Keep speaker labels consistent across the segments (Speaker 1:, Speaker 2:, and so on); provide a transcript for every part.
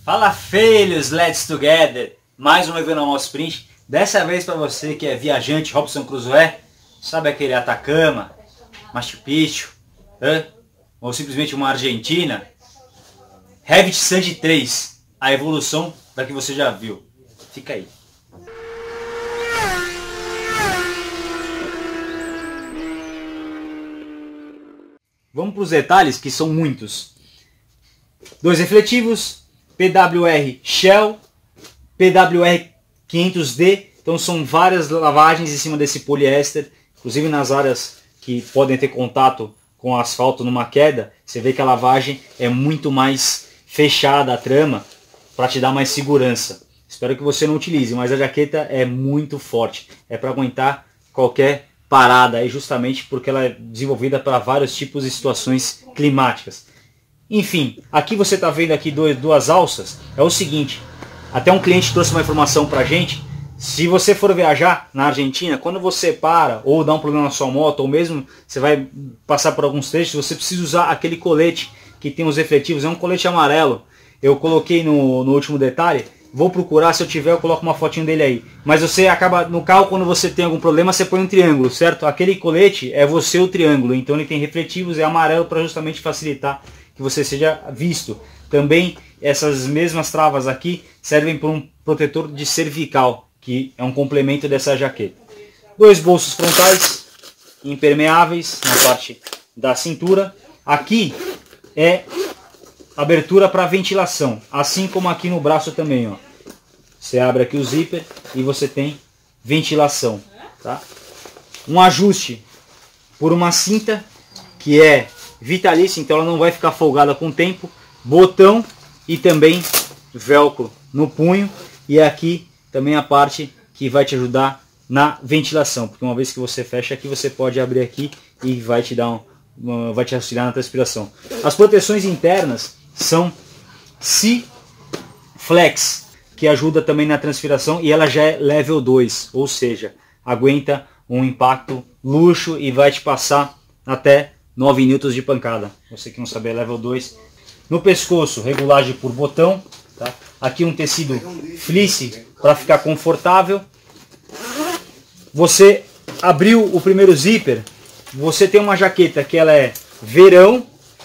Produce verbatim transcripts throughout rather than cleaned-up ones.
Speaker 1: Fala filhos, let's together! Mais um review no nosso sprint. Dessa vez para você que é viajante, Robson Crusoe, sabe aquele Atacama, Machu Picchu, hein? Ou simplesmente uma Argentina? Revit Sand três, a evolução da que você já viu. Fica aí. Vamos para os detalhes, que são muitos. Dois refletivos, P W R Shell, P W R quinhentos D, então são várias lavagens em cima desse poliéster, inclusive nas áreas que podem ter contato com asfalto numa queda, você vê que a lavagem é muito mais fechada a trama para te dar mais segurança. Espero que você não utilize, mas a jaqueta é muito forte, é para aguentar qualquer parada, aí justamente porque ela é desenvolvida para vários tipos de situações climáticas. Enfim, aqui você está vendo aqui dois, duas alças. É o seguinte, até um cliente trouxe uma informação para a gente. Se você for viajar na Argentina, quando você para ou dá um problema na sua moto, ou mesmo você vai passar por alguns trechos, você precisa usar aquele colete que tem os refletivos. É um colete amarelo. Eu coloquei no, no último detalhe. Vou procurar, se eu tiver eu coloco uma fotinho dele aí. Mas você acaba, no carro, quando você tem algum problema, você põe um triângulo, certo? Aquele colete é você o triângulo, então ele tem refletivos, é amarelo para justamente facilitar que você seja visto. Também essas mesmas travas aqui servem para um protetor de cervical, que é um complemento dessa jaqueta. Dois bolsos frontais impermeáveis na parte da cintura. Aqui é abertura para ventilação, assim como aqui no braço também, ó. Você abre aqui o zíper e você tem ventilação, tá? Um ajuste por uma cinta que é vitalícia, então ela não vai ficar folgada com o tempo. Botão e também velcro no punho, e aqui também a parte que vai te ajudar na ventilação, porque uma vez que você fecha aqui, você pode abrir aqui e vai te dar um, uma, vai te auxiliar na transpiração. As proteções internas são C-Flex, que ajuda também na transpiração, e ela já é level dois, ou seja, aguenta um impacto luxo e vai te passar até nove newtons de pancada. Você que não sabe, é level dois. No pescoço, regulagem por botão, tá? Aqui um tecido fleece para ficar confortável. Você abriu o primeiro zíper, você tem uma jaqueta que ela é verão,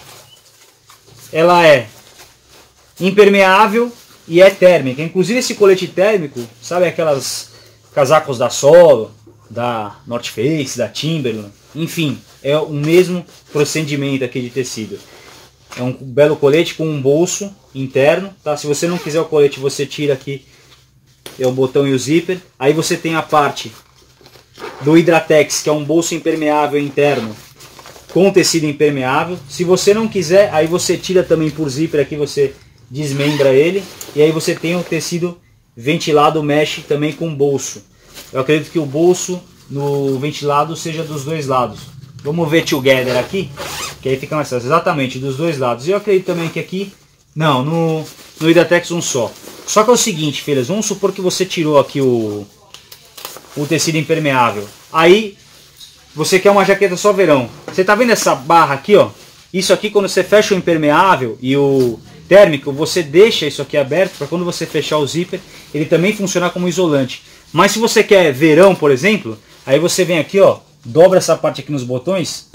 Speaker 1: ela é impermeável e é térmica. Inclusive esse colete térmico, sabe aquelas casacos da Solo, da North Face, da Timberland, enfim, é o mesmo procedimento aqui de tecido. É um belo colete com um bolso interno, tá? Se você não quiser o colete, você tira aqui, é o botão e o zíper. Aí você tem a parte do Hidratex, que é um bolso impermeável interno com tecido impermeável. Se você não quiser, aí você tira também por zíper aqui, você desmembra ele, e aí você tem o tecido ventilado mesh também com bolso. Eu acredito que o bolso no ventilado seja dos dois lados. Vamos ver together aqui, que aí fica mais fácil. Exatamente, dos dois lados. E eu acredito também que aqui, não, no, no Hidratex um só. Só que é o seguinte, filhas, vamos supor que você tirou aqui o, o tecido impermeável. Aí você quer uma jaqueta só verão. Você tá vendo essa barra aqui, ó? Isso aqui, quando você fecha o impermeável e o térmico, você deixa isso aqui aberto para quando você fechar o zíper, ele também funcionar como isolante. Mas se você quer verão, por exemplo, aí você vem aqui, ó, dobra essa parte aqui nos botões,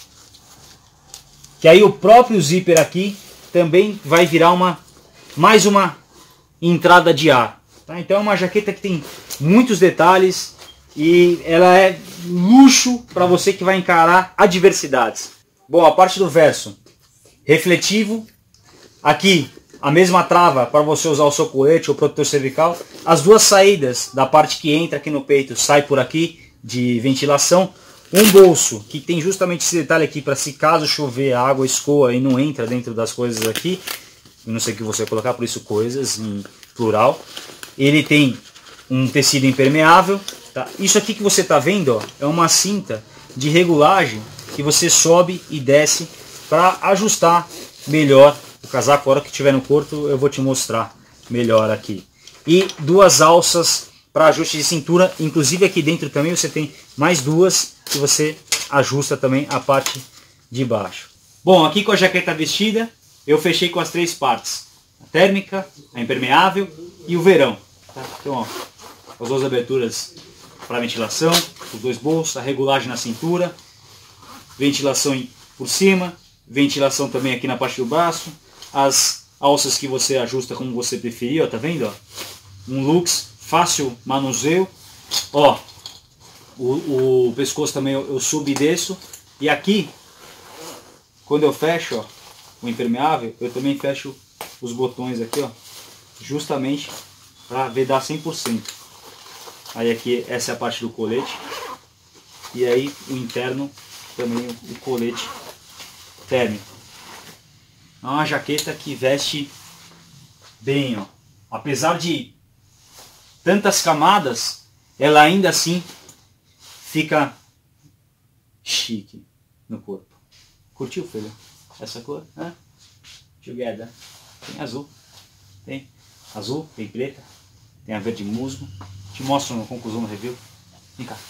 Speaker 1: que aí o próprio zíper aqui também vai virar uma mais uma entrada de ar, tá? Então é uma jaqueta que tem muitos detalhes e ela é luxo para você que vai encarar adversidades. Bom, a parte do verso, refletivo, aqui a mesma trava para você usar o seu colete ou protetor cervical. As duas saídas da parte que entra aqui no peito sai por aqui, de ventilação. Um bolso que tem justamente esse detalhe aqui para se caso chover a água escoa e não entra dentro das coisas aqui. Eu não sei o que você vai colocar, por isso coisas em plural. Ele tem um tecido impermeável, tá? Isso aqui que você está vendo, ó, é uma cinta de regulagem que você sobe e desce para ajustar melhor o casaco. A hora que estiver no corpo eu vou te mostrar melhor aqui. E duas alças para ajuste de cintura, inclusive aqui dentro também você tem mais duas que você ajusta também a parte de baixo. Bom, aqui com a jaqueta vestida, eu fechei com as três partes. a térmica, a impermeável e o verão. Tá? Então, ó, as duas aberturas para ventilação, os dois bolsos, a regulagem na cintura, ventilação por cima, ventilação também aqui na parte do braço, as alças que você ajusta como você preferir, ó, tá vendo? Ó? Um Lux, fácil manuseio, ó, o, o pescoço também eu, eu subo e desço, e aqui, quando eu fecho, ó, o impermeável, eu também fecho os botões aqui, ó, justamente para vedar cem por cento. Aí aqui, essa é a parte do colete, e aí o interno também o, o colete térmico. É uma jaqueta que veste bem, ó. Apesar de tantas camadas, ela ainda assim fica chique no corpo. Curtiu, filho? Essa cor? Hã? Together. Tem azul. Tem azul, tem preta, tem a verde musgo. Te mostro na conclusão do review. Vem cá.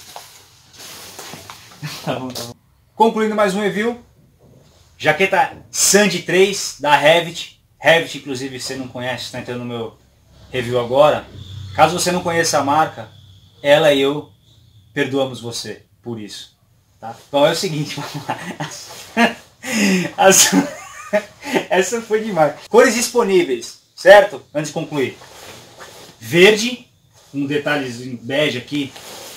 Speaker 1: Tá bom, tá bom. Concluindo mais um review. Jaqueta Sandy três da Revit. Revit, inclusive, se você não conhece, está entrando no meu review agora. Caso você não conheça a marca, ela e eu perdoamos você por isso. Tá? Então é o seguinte, vamos lá. As... Essa foi demais. Cores disponíveis, certo? Antes de concluir. Verde, um detalhezinho bege aqui,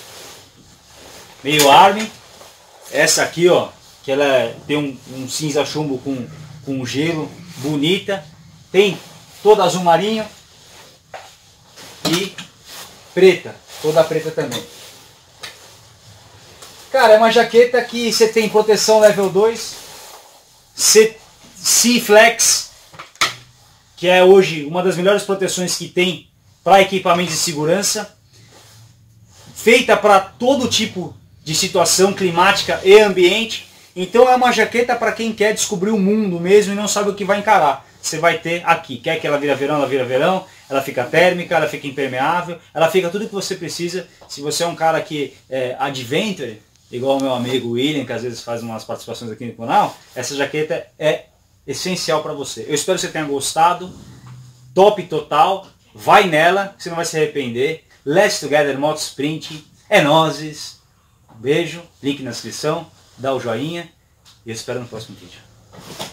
Speaker 1: meio army. Essa aqui, ó, que ela é, tem um, um cinza chumbo com, com gelo, bonita. Tem toda azul marinho e preta, toda preta também. Cara, é uma jaqueta que você tem proteção level dois, C-Flex, que é hoje uma das melhores proteções que tem para equipamentos de segurança, feita para todo tipo de situação climática e ambiente. Então é uma jaqueta para quem quer descobrir o mundo mesmo e não sabe o que vai encarar. Você vai ter aqui. Quer que ela vira verão, ela vira verão. Ela fica térmica, ela fica impermeável. Ela fica tudo que você precisa. Se você é um cara que é adventure, igual o meu amigo William, que às vezes faz umas participações aqui no canal, essa jaqueta é essencial para você. Eu espero que você tenha gostado. Top total. Vai nela, você não vai se arrepender. Let's Together Moto Sprint. É nozes. Um beijo. Link na descrição. Dá o joinha. E eu espero no próximo vídeo.